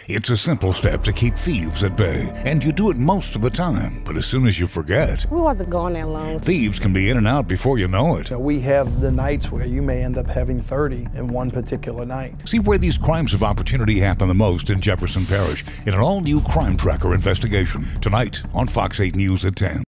It's a simple step to keep thieves at bay, and you do it most of the time, but as soon as you forget, We wasn't going that long. thieves can be in and out before you know it. So we have the nights where you may end up having 30 in one particular night. See where these crimes of opportunity happen the most in Jefferson Parish in an all-new Crime Tracker investigation tonight on Fox 8 News at 10.